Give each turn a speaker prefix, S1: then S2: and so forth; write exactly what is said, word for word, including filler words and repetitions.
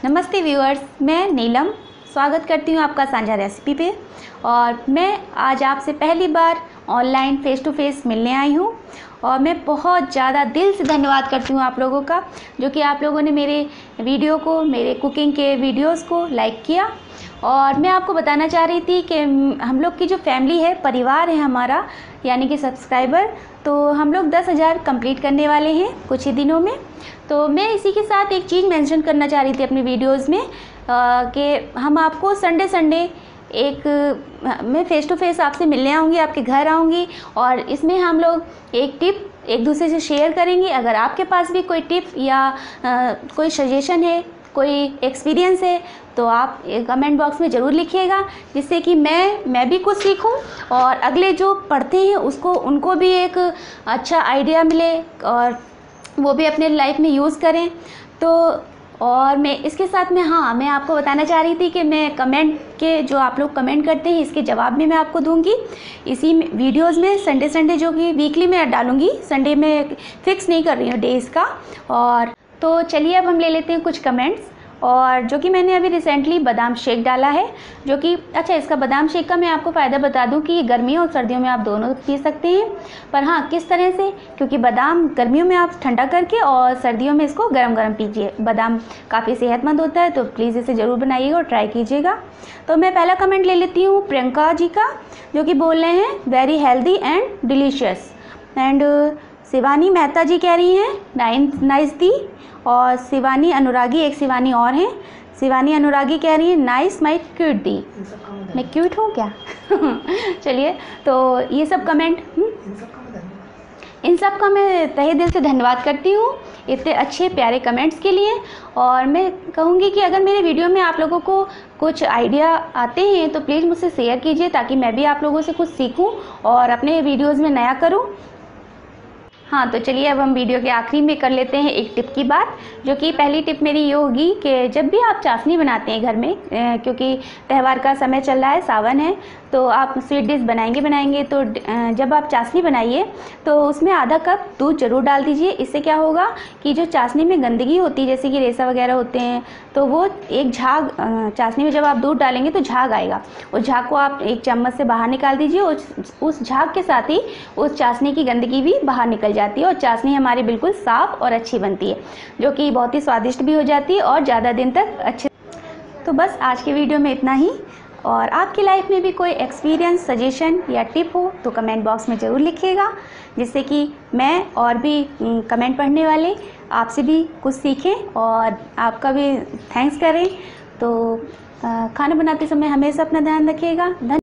S1: नमस्ते व्यूअर्स, मैं नीलम स्वागत करती हूँ आपका साझा रेसिपी पे। और मैं आज आपसे पहली बार ऑनलाइन फ़ेस टू फेस मिलने आई हूँ और मैं बहुत ज़्यादा दिल से धन्यवाद करती हूँ आप लोगों का, जो कि आप लोगों ने मेरे वीडियो को, मेरे कुकिंग के वीडियोस को लाइक किया। और मैं आपको बताना चाह रही थी कि हम लोग की जो फैमिली है, परिवार है हमारा, यानी कि सब्सक्राइबर, तो हम लोग दस हज़ार कंप्लीट करने वाले हैं कुछ ही दिनों में। तो मैं इसी के साथ एक चीज़ मेंशन करना चाह रही थी अपनी वीडियोस में कि हम आपको संडे संडे एक मैं फ़ेस टू फेस आपसे मिलने आऊँगी, आपके घर आऊँगी और इसमें हम लोग एक टिप एक दूसरे से शेयर करेंगे। अगर आपके पास भी कोई टिप या आ, कोई सजेशन है, कोई एक्सपीरियंस है, तो आप कमेंट बॉक्स में ज़रूर लिखिएगा, जिससे कि मैं मैं भी कुछ सीखूं और अगले जो पढ़ते हैं उसको उनको भी एक अच्छा आइडिया मिले और वो भी अपने लाइफ में यूज़ करें। तो और मैं इसके साथ में हाँ मैं आपको बताना चाह रही थी कि मैं कमेंट के जो आप लोग कमेंट करते हैं इसके जवाब में मैं आपको दूंगी इसी वीडियोस में, संडे संडे जो कि वीकली में डालूंगी। संडे में फिक्स नहीं कर रही हूँ डेज़ का। और तो चलिए अब हम ले लेते हैं कुछ कमेंट्स। और जो कि मैंने अभी रिसेंटली बादाम शेक डाला है, जो कि अच्छा इसका बादाम शेक का मैं आपको फ़ायदा बता दूं कि ये गर्मियों और सर्दियों में आप दोनों पी सकते हैं। पर हाँ, किस तरह से, क्योंकि बादाम गर्मियों में आप ठंडा करके और सर्दियों में इसको गरम गरम पीजिए। बादाम काफ़ी सेहतमंद होता है, तो प्लीज़ इसे ज़रूर बनाइएगा और ट्राई कीजिएगा। तो मैं पहला कमेंट ले लेती हूँ प्रियंका जी का, जो कि बोल रहे हैं very healthy and delicious. And Shivani Mehta ji कह रही हैं नाइन नाइस दी। और शिवानी अनुरागी, एक शिवानी और हैं, शिवानी अनुरागी कह रही है नाइस माई क्यूट दी। मैं क्यूट हूँ क्या? चलिए, तो ये सब कमेंट, इन सब का मैं तहे दिल से धन्यवाद करती हूँ इतने अच्छे प्यारे कमेंट्स के लिए। और मैं कहूँगी कि अगर मेरे वीडियो में आप लोगों को कुछ आइडिया आते हैं तो प्लीज़ मुझसे शेयर कीजिए, ताकि मैं भी आप लोगों से कुछ सीखूँ और अपने वीडियोज़ में नया करूँ। हाँ, तो चलिए अब हम वीडियो के आखिरी में कर लेते हैं एक टिप की बात, जो कि पहली टिप मेरी ये होगी कि जब भी आप चाशनी बनाते हैं घर में, क्योंकि त्यौहार का समय चल रहा है, सावन है, तो आप स्वीट डिश बनाएंगे बनाएंगे तो जब आप चाशनी बनाइए तो उसमें आधा कप दूध जरूर डाल दीजिए। इससे क्या होगा कि जो चाशनी में गंदगी होती है, जैसे कि रेसा वगैरह होते हैं, तो वो एक झाग, चाशनी में जब आप दूध डालेंगे तो झाग आएगा। उस झाग को आप एक चम्मच से बाहर निकाल दीजिए। उस उस झाग के साथ ही उस चाशनी की गंदगी भी बाहर निकल जाती है और चाशनी हमारी बिल्कुल साफ़ और अच्छी बनती है, जो कि बहुत ही स्वादिष्ट भी हो जाती है और ज़्यादा दिन तक अच्छे। तो बस आज की वीडियो में इतना ही। और आपकी लाइफ में भी कोई एक्सपीरियंस, सजेशन या टिप हो तो कमेंट बॉक्स में ज़रूर लिखिएगा, जिससे कि मैं और भी कमेंट पढ़ने वाले आपसे भी कुछ सीखें और आपका भी थैंक्स करें। तो खाना बनाते समय हमेशा अपना ध्यान रखिएगा।